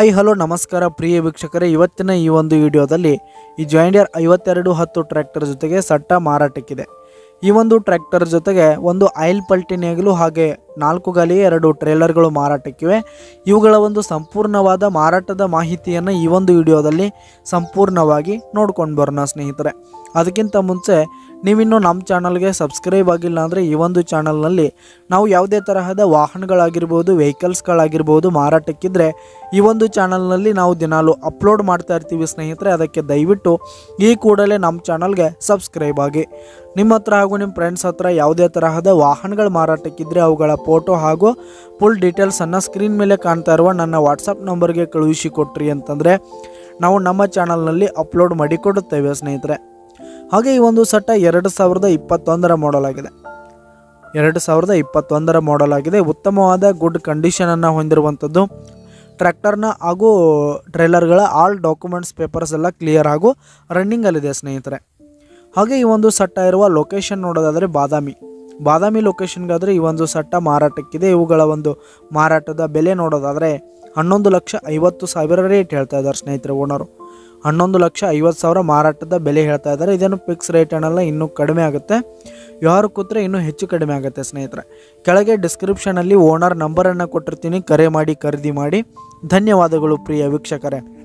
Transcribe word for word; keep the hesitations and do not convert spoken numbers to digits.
I hello ನಮಸ್ಕಾರ ಪ್ರಿಯ ವೀಕ್ಷಕರೇ, ಇವತ್ತಿನ ಈ ಒಂದು ವಿಡಿಯೋದಲ್ಲಿ ಈ ಜಾಯಿಂಟ್ ಡೀರ್ ಐವತ್ತೆರಡು ಹತ್ತು ಟ್ರ್ಯಾಕ್ಟರ್ ಜೊತೆಗೆ ಸಟ್ಟ ಮಾರಾಟಕ್ಕಿದೆ। ಈ ಒಂದು ಟ್ರ್ಯಾಕ್ಟರ್ ಜೊತೆಗೆ ಒಂದು ಆಯಿಲ್ ಪಲ್ಟಿ ನೇಗಿಲು ಹಾಗೆ ನಾಲ್ಕು ಗಾಲಿಯ ಎರಡು ಟ್ರೇಲರ್ಗಳು ಮಾರಾಟಕ್ಕಿವೆ। ಇವುಗಳ ಒಂದು ಸಂಪೂರ್ಣವಾದ ಮಾರಾಟದ ಮಾಹಿತಿಯನ್ನು ಈ ಒಂದು ವಿಡಿಯೋದಲ್ಲಿ ಸಂಪೂರ್ಣವಾಗಿ ನೋಡ್ಕೊಂಡು ಬರೋಣ ಸ್ನೇಹಿತರೆ। ಅದಕ್ಕಿಂತ ಮುಂಚೆ ನೀವಿನ್ನೂ ನಮ್ಮ ಚಾನಲ್ಗೆ ಸಬ್ಸ್ಕ್ರೈಬ್ ಆಗಿಲ್ಲ ಅಂದರೆ ಈ ಒಂದು ಚಾನಲ್ನಲ್ಲಿ ನಾವು ಯಾವುದೇ ತರಹದ ವಾಹನಗಳಾಗಿರ್ಬೋದು, ವೆಹಿಕಲ್ಸ್ಗಳಾಗಿರ್ಬೋದು ಮಾರಾಟಕ್ಕಿದ್ರೆ ಈ ಒಂದು ಚಾನಲ್ನಲ್ಲಿ ನಾವು ದಿನಾಲು ಅಪ್ಲೋಡ್ ಮಾಡ್ತಾ ಇರ್ತೀವಿ ಸ್ನೇಹಿತರೆ। ಅದಕ್ಕೆ ದಯವಿಟ್ಟು ಈ ಕೂಡಲೇ ನಮ್ಮ ಚಾನಲ್ಗೆ ಸಬ್ಸ್ಕ್ರೈಬ್ ಆಗಿ। ನಿಮ್ಮ ಹತ್ರ ಹಾಗೂ ನಿಮ್ಮ ಫ್ರೆಂಡ್ಸ್ ಹತ್ರ ಯಾವುದೇ ತರಹದ ವಾಹನಗಳು ಮಾರಾಟಕ್ಕಿದ್ರೆ ಅವುಗಳ ಫೋಟೋ ಹಾಗೂ ಫುಲ್ ಡೀಟೇಲ್ಸನ್ನು ಸ್ಕ್ರೀನ್ ಮೇಲೆ ಕಾಣ್ತಾ ಇರುವ ನನ್ನ ವಾಟ್ಸಪ್ ನಂಬರ್ಗೆ ಕಳುಹಿಸಿ ಕೊಟ್ರಿ ಅಂತಂದರೆ ನಾವು ನಮ್ಮ ಚಾನಲ್ನಲ್ಲಿ ಅಪ್ಲೋಡ್ ಮಾಡಿ ಕೊಡುತ್ತೇವೆ ಸ್ನೇಹಿತರೆ। ಹಾಗೆ ಈ ಒಂದು ಸಟ್ಟ ಎರಡು ಸಾವಿರದ ಇಪ್ಪತ್ತೊಂದರ ಮಾಡಲ್ ಆಗಿದೆ ಎರಡು ಸಾವಿರದ ಇಪ್ಪತ್ತೊಂದರ ಮಾಡಲ್ ಆಗಿದೆ ಉತ್ತಮವಾದ ಗುಡ್ ಕಂಡೀಷನನ್ನು ಹೊಂದಿರುವಂಥದ್ದು। ಟ್ರ್ಯಾಕ್ಟರ್ನ ಹಾಗೂ ಟ್ರೇಲರ್ಗಳ ಆಲ್ ಡಾಕ್ಯುಮೆಂಟ್ಸ್ ಪೇಪರ್ಸ್ ಎಲ್ಲ ಕ್ಲಿಯರ್ ಹಾಗೂ ರನ್ನಿಂಗಲ್ಲಿದೆ ಸ್ನೇಹಿತರೆ। ಹಾಗೆ ಈ ಒಂದು ಸಟ್ಟ ಇರುವ ಲೊಕೇಶನ್ ನೋಡೋದಾದರೆ ಬಾದಾಮಿ ಬಾದಾಮಿ ಲೊಕೇಶನ್ಗಾದರೆ ಈ ಒಂದು ಸಟ್ಟ ಮಾರಾಟಕ್ಕಿದೆ। ಇವುಗಳ ಒಂದು ಮಾರಾಟದ ಬೆಲೆ ನೋಡೋದಾದರೆ ಹನ್ನೊಂದು ಲಕ್ಷ ಐವತ್ತು ಸಾವಿರ ರೇಟ್ ಹೇಳ್ತಾ ಇದ್ದಾರೆ ಸ್ನೇಹಿತರೆ ಓನರು। ಹನ್ನೊಂದು ಲಕ್ಷ ಐವತ್ತು ಸಾವಿರ ಮಾರಾಟದ ಬೆಲೆ ಹೇಳ್ತಾ ಇದ್ದಾರೆ। ಇದೇನು ಫಿಕ್ಸ್ ರೇಟ್ ಅನ್ನಲ್ಲ, ಇನ್ನೂ ಕಡಿಮೆ ಆಗುತ್ತೆ, ವ್ಯವಹಾರ ಕೂತ್ರೆ ಇನ್ನೂ ಹೆಚ್ಚು ಕಡಿಮೆ ಆಗುತ್ತೆ ಸ್ನೇಹಿತರೆ। ಕೆಳಗೆ ಡಿಸ್ಕ್ರಿಪ್ಷನಲ್ಲಿ ಓನರ್ ನಂಬರನ್ನು ಕೊಟ್ಟಿರ್ತೀನಿ, ಕರೆ ಮಾಡಿ ಖರೀದಿ ಮಾಡಿ। ಧನ್ಯವಾದಗಳು ಪ್ರಿಯ ವೀಕ್ಷಕರೇ।